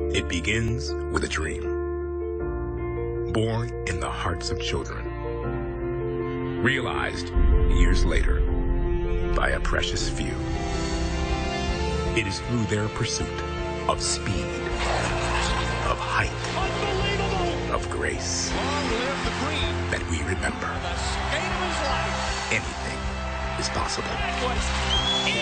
It begins with a dream, born in the hearts of children, realized years later by a precious few. It is through their pursuit of speed, of height, of grace, that we remember anything is possible.